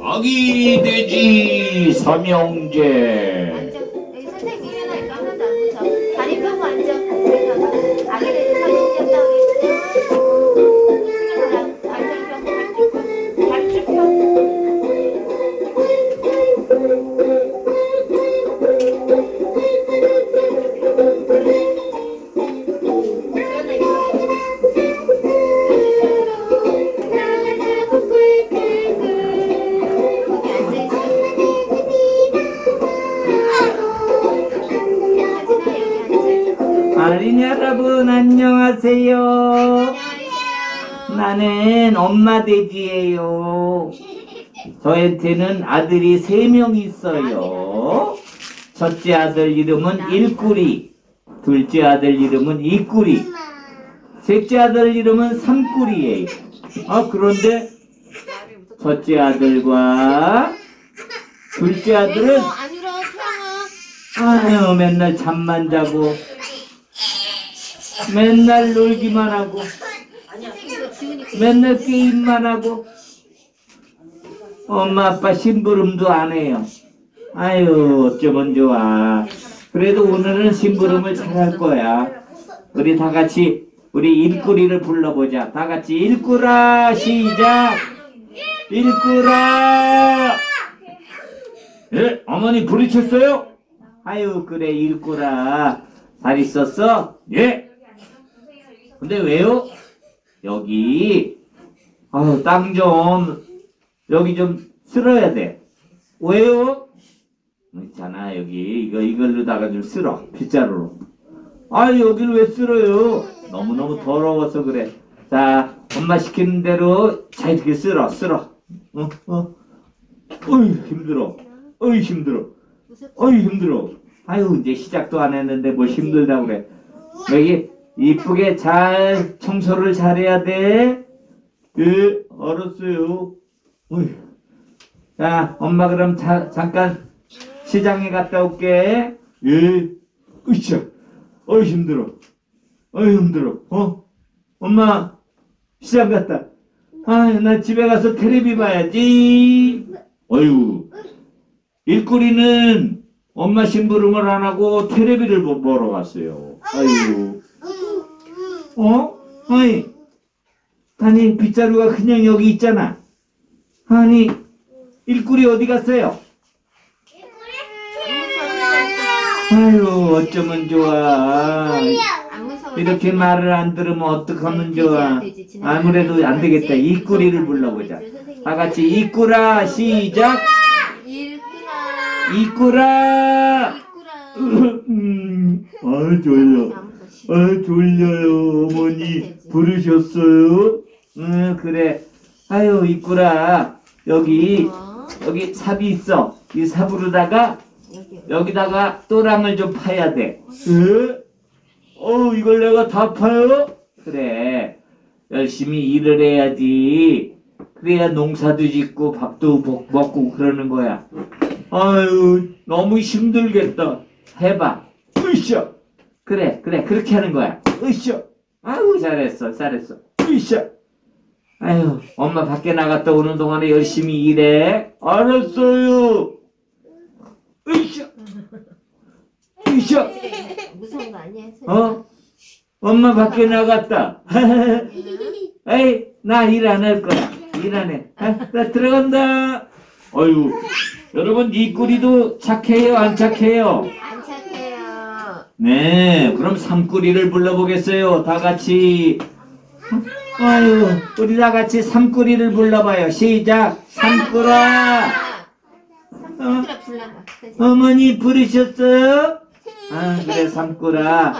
아기 돼지 삼형제. 앉아. 여기 선생님 일어나니까 하나도 안 무서워. 다리 펴고 앉아. 그래서 아기 돼지 삼형제였다고 그랬어. 다리 펴고 다리 쭉 펴. 어린이 여러분 안녕하세요. 나는 엄마 돼지예요. 저한테는 아들이 3명 있어요. 첫째 아들 이름은 1꾸리, 둘째 아들 이름은 2꾸리, 셋째 아들 이름은 3꾸리예요. 그런데 첫째 아들과 둘째 아들은 아유 맨날 잠만 자고 맨날 놀기만 하고 맨날 게임만 하고 엄마 아빠 심부름도 안 해요. 아유 어쩌면 좋아. 그래도 오늘은 심부름을 잘할 거야. 우리 다 같이 우리 일꾸리를 불러보자. 다 같이 일꾸라 시작. 일꾸라. 예, 어머니 부르셨어요? 아유 그래 일꾸라. 잘 있었어? 예. 근데 왜요? 여기 땅 좀 여기 좀 쓸어야 돼. 왜요? 있잖아 여기 이걸로다가 좀 쓸어 빗자루로. 여기를 왜 쓸어요? 너무너무 더러워서 그래. 자 엄마 시키는 대로 잘 이렇게 쓸어. 어이 힘들어. 아유 이제 시작도 안 했는데 뭘 힘들다고 그래. 여기 이쁘게 잘 청소를 잘해야 돼. 예, 알았어요. 자, 엄마 그럼 잠깐 시장에 갔다 올게. 예. 으쌰. 힘들어. 엄마 시장 갔다. 나 집에 가서 텔레비 봐야지. 일꾸리는 엄마 심부름을 안 하고 텔레비를 보러 갔어요. 아니 빗자루가 그냥 여기 있잖아. 아니 일꾸리 어디 갔어요? 어쩌면 좋아. 이렇게 말을 안 들으면 어떡하면 좋아. 아무래도 안 되겠다. 일꾸리를 불러보자. 다 같이 일꾸라 시작. 일꾸라. 졸려요. 어머니 부르셨어요? 그래. 일꾸라. 여기 삽이 있어. 이 삽으로다가 여기다가 또랑을 좀 파야 돼. 이걸 내가 다 파요? 그래. 열심히 일을 해야지. 그래야 농사도 짓고 밥도 먹고 그러는 거야. 너무 힘들겠다. 해봐. 으쌰. 그래. 그렇게 하는 거야. 으쌰. 잘했어. 으쌰. 엄마 밖에 나갔다 오는 동안에 열심히 일해. 알았어요. 으쌰. 무서운 거 아니야? 엄마 밖에 나갔다. 나 일 안 할 거야. 일 안 해. 나 들어간다. 여러분 이 꾸리도 착해요? 안 착해요? 안 착해요. 네, 그럼 3꾸리를 불러보겠어요. 다 같이. 우리 다 같이 3꾸리를 불러봐요. 시작. 3꾸라. 불러봐. 어머니 부르셨어요? 그래 3꾸라.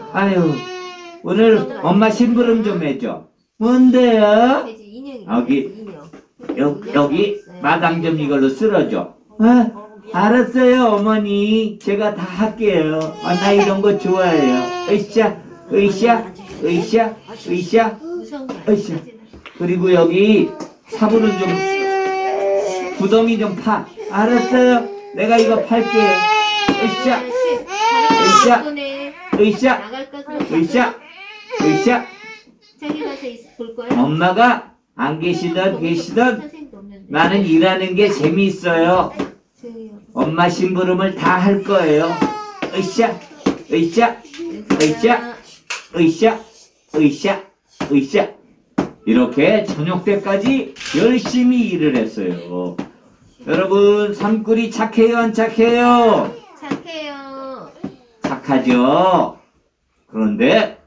오늘 엄마 심부름 좀 해줘. 뭔데요? 여기 마당 좀 이걸로 쓸어줘. 알았어요 어머니. 제가 다 할게요. 나 이런 거 좋아해요. 으쌰. 그리고 여기 삽으로 좀 구덩이 좀 파. 알았어요. 내가 이거 팔게요. 으쌰. 저기 가서 볼 거야? 엄마가 안 계시던 나는 일하는 게 재미있어요. 엄마 심부름을 다 할 거예요. 으쌰, 으쌰, 으쌰, 으쌰, 으쌰, 으쌰. 이렇게 저녁 때까지 열심히 일을 했어요. 여러분, 삼꿀이 착해요, 안 착해요? 착해요. 착하죠? 그런데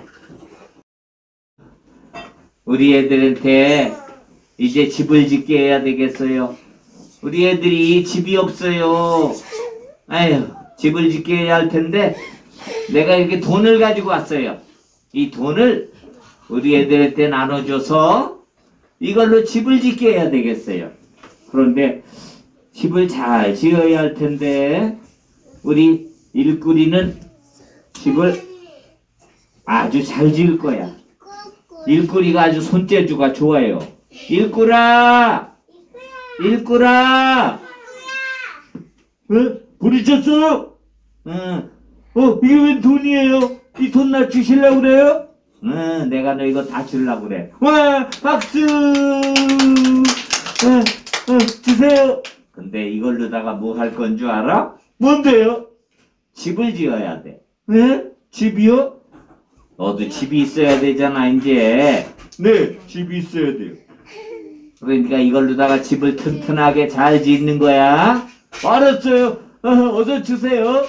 우리 애들한테 이제 집을 짓게 해야 되겠어요. 우리 애들이 집이 없어요. 아휴, 집을 짓게 해야 할 텐데 내가 이렇게 돈을 가지고 왔어요. 이 돈을 우리 애들한테 나눠줘서 이걸로 집을 짓게 해야 되겠어요. 그런데 집을 잘 지어야 할 텐데 우리 일꾼이는 집을 아주 잘 지을 거야. 일꾼이가 아주 손재주가 좋아요. 일꾼아! 일꾼아! 부르셨어요? 이게 웬 돈이에요? 이 돈 나 주실라고 그래요? 내가 너 이거 다 주려고 그래. 와, 박수! 주세요. 근데 이걸로다가 뭐 할 건 줄 알아? 뭔데요? 집을 지어야 돼. 집이요? 너도 집이 있어야 되잖아, 이제. 네, 집이 있어야 돼요. 그러니까 이걸로다가 집을 튼튼하게 잘 짓는 거야. 알았어요. 어서 주세요.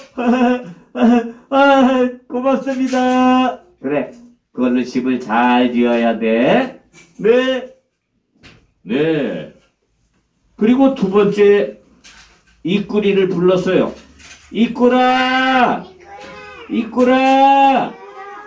고맙습니다. 그래, 그걸로 집을 잘 지어야 돼. 네. 네. 그리고 두 번째, 이꾸리를 불렀어요. 이꾸라! 이꾸라!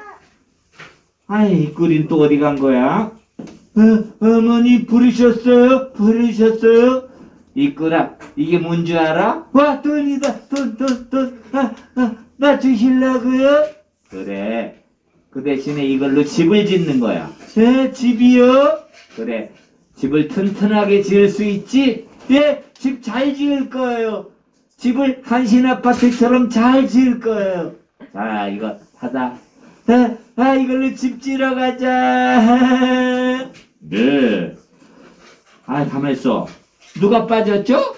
아이, 이꾸리는 또 어디 간 거야? 어머니 부르셨어요? 부르셨어요? 이꾸라, 이게 뭔 줄 알아? 와, 돈이다. 돈. 나 주실라고요? 그래. 그 대신에 이걸로 집을 짓는 거야. 집이요? 그래. 집을 튼튼하게 지을 수 있지? 예, 집 잘 지을 거예요. 집을 한신 아파트처럼 잘 지을 거예요. 자, 이거 받아. 이걸로 집 지러 가자. 네. 가만 있어. 누가 빠졌죠?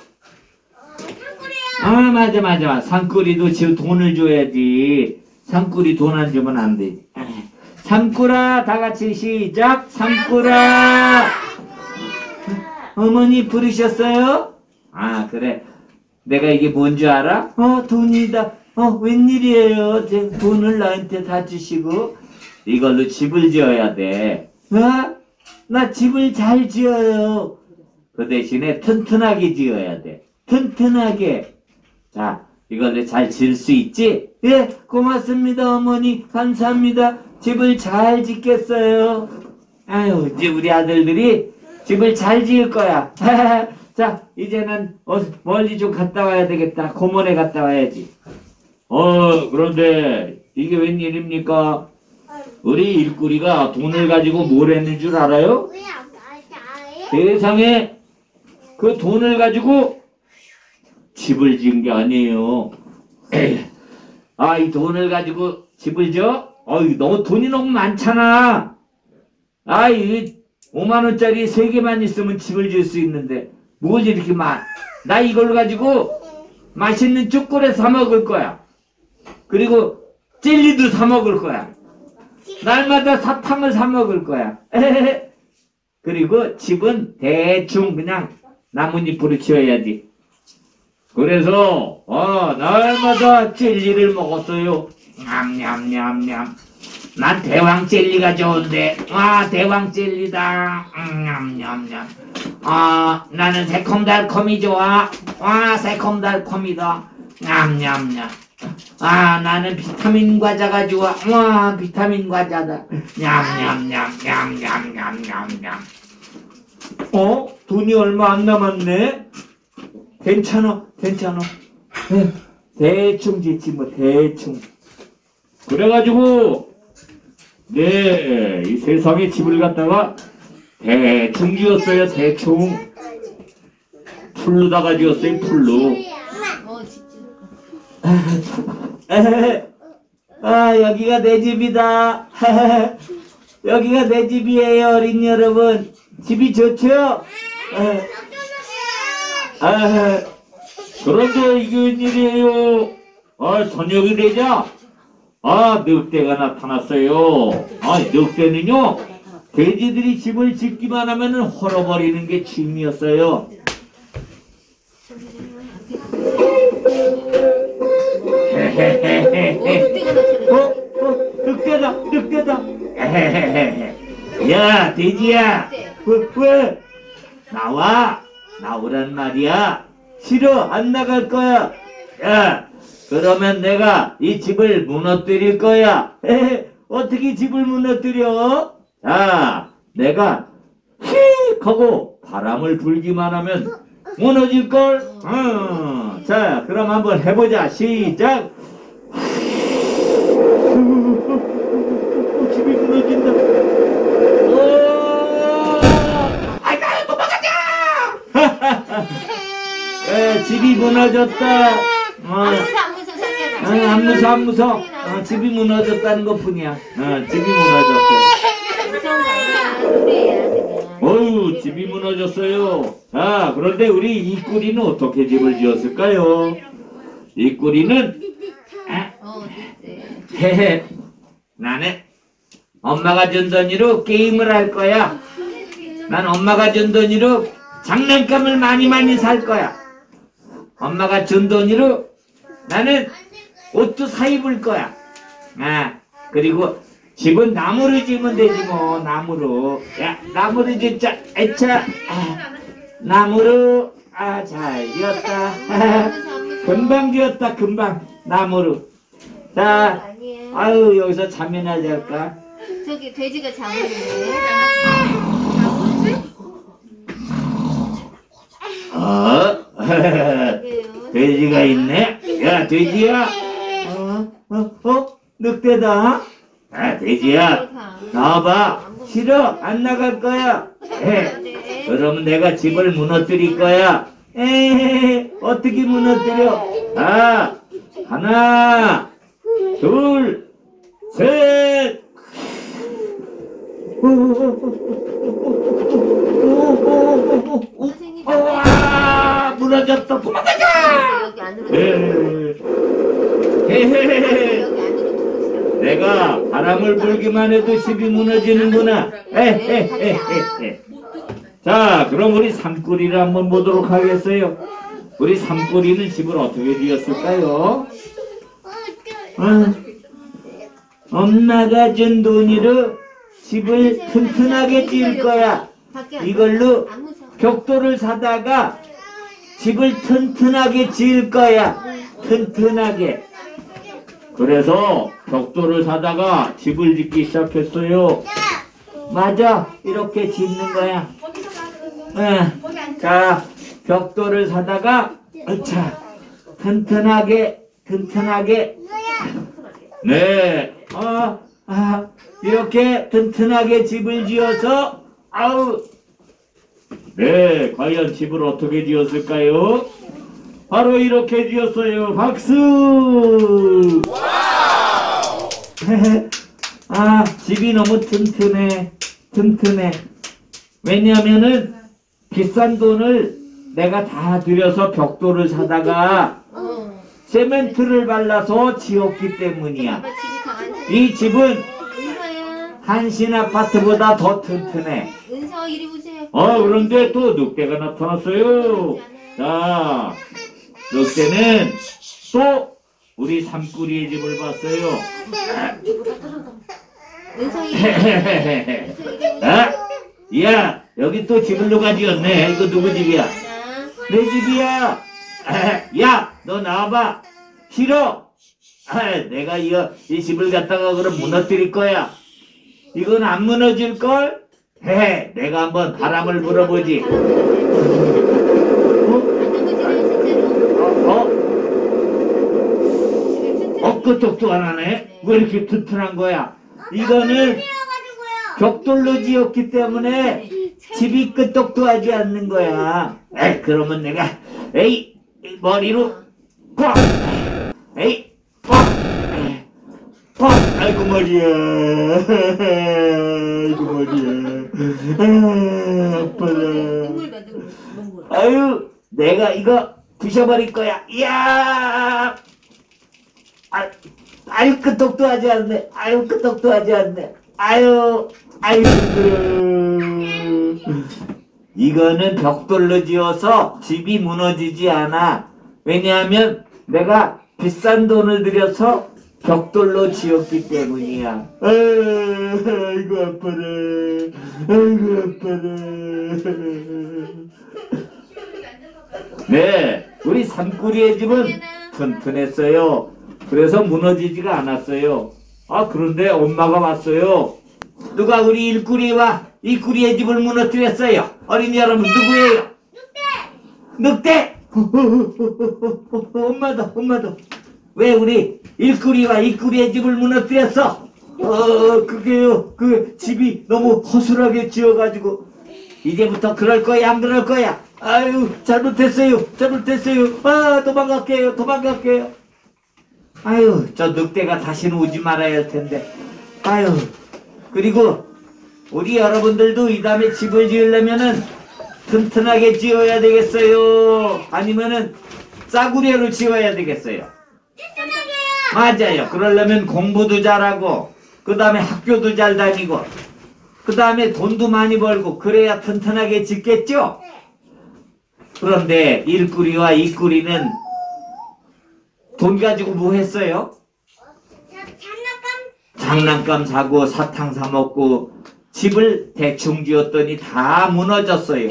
산꿀이요. 맞아. 산꿀이도 지금 돈을 줘야지. 산꿀이 돈 안 주면 안 돼. 산꿀아, 다 같이 시작. 산꿀아. 어머니 부르셨어요? 그래. 내가 이게 뭔 줄 알아? 돈이다. 웬일이에요? 돈을 나한테 다 주시고. 이걸로 집을 지어야 돼. 나 집을 잘 지어요. 그 대신에 튼튼하게 지어야 돼. 튼튼하게. 자, 이걸로 잘 지을 수 있지? 예, 고맙습니다, 어머니. 감사합니다. 집을 잘 짓겠어요. 아유, 이제 우리 아들들이 집을 잘 지을 거야. 자, 이제는 멀리 좀 갔다 와야 되겠다. 고모네 갔다 와야지. 그런데 이게 웬일입니까? 우리 일꾼이가 돈을 가지고 뭘 했는 줄 알아요? 세상에 그 돈을 가지고 집을 지은 게 아니에요. 이 돈을 가지고 집을 지어? 돈이 너무 많잖아. 이 5만원짜리 3개만 있으면 집을 지을 수 있는데 뭘 이렇게 나 이걸로 가지고 맛있는 초콜릿 사 먹을 거야. 그리고 젤리도 사 먹을 거야. 날마다 사탕을 사 먹을 거야. 그리고 집은 대충 그냥 나뭇잎으로 지어야지. 그래서 날마다 젤리를 먹었어요. 냠냠냠냠. 난 대왕 젤리가 좋은데. 대왕 젤리다. 냠냠냠. 나는 새콤달콤이 좋아. 새콤달콤이다. 냠냠냠. 나는 비타민 과자가 좋아. 비타민 과자다. 냠냠냠냠냠냠냠냠. 돈이 얼마 안 남았네. 괜찮아. 대충 짓지 뭐, 대충. 그래가지고 이 세상에 집을 갖다가 대충 지었어요. 대충. 풀로다가 지었어요. 풀로. 여기가 내 집이다. 여기가 내 집이에요, 어린이 여러분. 집이 좋죠? 아, 그런데 이게 웬일이에요? 저녁이 되자 늑대가 나타났어요. 늑대는요 돼지들이 집을 짓기만 하면은 헐어버리는 게 취미였어요. 늑대다. 야, 돼지야. 왜? 나오란 말이야. 싫어, 안 나갈 거야. 야, 그러면 내가 이 집을 무너뜨릴 거야. 어떻게 집을 무너뜨려? 자, 내가 휙 하고 바람을 불기만 하면 무너질걸? 자, 그럼 한번 해보자. 시작! 집이 무너진다. 아이고, 도망가자! 집이 무너졌다. 안 무서워. 집이 무너졌다는 것 뿐이야. 집이 무너졌어. 어휴, 집이 무너졌어요. 자, 그런데 우리 이꾸리는 어떻게 집을 지었을까요? 이꾸리는 나는 엄마가 준 돈으로 게임을 할 거야. 난 엄마가 준 돈으로 장난감을 많이 살 거야. 엄마가 준 돈으로 나는 옷도 사 입을 거야. 그리고 집은 나무로 지으면 되지 뭐. 나무로. 야, 나무로 짓자. 애차. 나무로. 잘 지었다. 금방 지었다. 금방. 나무로. 자, 아유, 여기서 잠이나 잘까? 저기 돼지가 잠을 자네. 돼지가 있네. 야, 돼지야. 늑대다. 돼지야. 나와봐. 싫어. 안 나갈 거야. 그러면 내가 집을 무너뜨릴 거야. 어떻게 무너뜨려? 하나, 둘, 셋. 무너졌다. 도망가자. 여기 안으로 내가 바람을 불기만 해도 집이 무너지는구나. 자, 그럼 우리 산꾸리를 한번 보도록 하겠어요. 우리 산꾸리는 집을 어떻게 지었을까요? 엄마가 준 돈으로 집을 튼튼하게 지을 거야. 이걸로 벽돌을 사다가 집을 튼튼하게 지을 거야. 튼튼하게. 그래서 벽돌을 사다가 집을 짓기 시작했어요. 맞아. 이렇게 짓는 거야. 자, 벽돌을 사다가 튼튼하게. 네. 이렇게 튼튼하게 집을 지어서 네, 과연 집을 어떻게 지었을까요? 바로 이렇게 지었어요. 박수! 집이 너무 튼튼해. 왜냐면은 비싼 돈을 내가 다 들여서 벽돌을 사다가 세멘트를 발라서 지었기 때문이야. 이 집은 한신 아파트보다 더 튼튼해. 은서 이리 오세요. 그런데 또 늑대가 나타났어요. 자, 늑대는 또 우리 산꾸리의 집을 봤어요. 은서 이리 야, 여기 또 집을 누가 지었네. 이거 누구 집이야? 내 집이야. 야, 너 나와봐. 싫어. 내가 이 집을 갖다가 그럼 무너뜨릴 거야. 이건 안 무너질걸? 내가 한번 바람을 불어보지. 끄떡도 안 하네? 왜 이렇게 튼튼한 거야? 이거는 벽돌로 지었기 때문에 집이 끄떡도 하지 않는 거야. 그러면 내가 머리로 꽉! 아이고 머리야. 아파라. 아유, 내가 이거 부셔버릴 거야. 이야! 아유, 끄떡도 하지 않네. 아유, 끄떡도 하지 않네. 아유, 이거는 벽돌로 지어서 집이 무너지지 않아. 왜냐하면 내가 비싼 돈을 들여서 벽돌로 지었기 때문이야. 아이고, 아파라. 아이고, 아파라. 네, 우리 산꾸리의 집은 튼튼했어요. 그래서 무너지지가 않았어요. 아, 그런데 엄마가 왔어요. 누가 우리 일꾸리와 이꾸리의 집을 무너뜨렸어요? 어린이 여러분, 누구예요? 늑대! 엄마도. 왜 우리 일꾸리와 이꾸리의 집을 무너뜨렸어? 그게요, 그 집이 너무 허술하게 지어가지고. 이제부터 그럴 거야, 안 그럴 거야? 아유, 잘못했어요. 아, 도망갈게요. 아유, 저 늑대가 다시는 오지 말아야 할 텐데. 아유, 그리고 우리 여러분들도 이 다음에 집을 지으려면은 튼튼하게 지어야 되겠어요. 아니면은 싸구려를 지어야 되겠어요. 맞아요. 그러려면 공부도 잘하고, 그 다음에 학교도 잘 다니고, 그 다음에 돈도 많이 벌고, 그래야 튼튼하게 짓겠죠? 그런데 일꾸리와 이꾸리는 돈 가지고 뭐 했어요? 장난감 사고 사탕 사 먹고 집을 대충 지었더니 다 무너졌어요.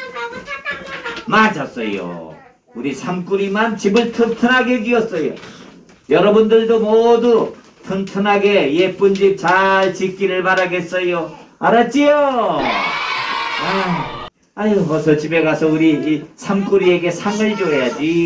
맞았어요. 우리 삼꾸리만 집을 튼튼하게 지었어요. 여러분들도 모두 튼튼하게 예쁜 집 잘 짓기를 바라겠어요. 알았지요? 아유, 어서 집에 가서 우리 이 삼꾸리에게 상을 줘야지.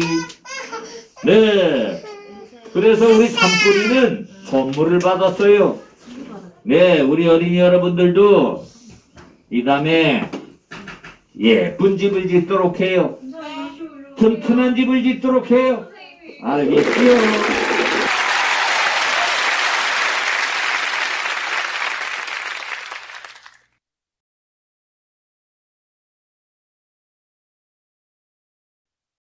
네, 그래서 우리 삼꾸리는 선물을 받았어요. 네, 우리 어린이 여러분들도 이 다음에 예쁜 집을 짓도록 해요. 튼튼한 집을 짓도록 해요. 알겠지요?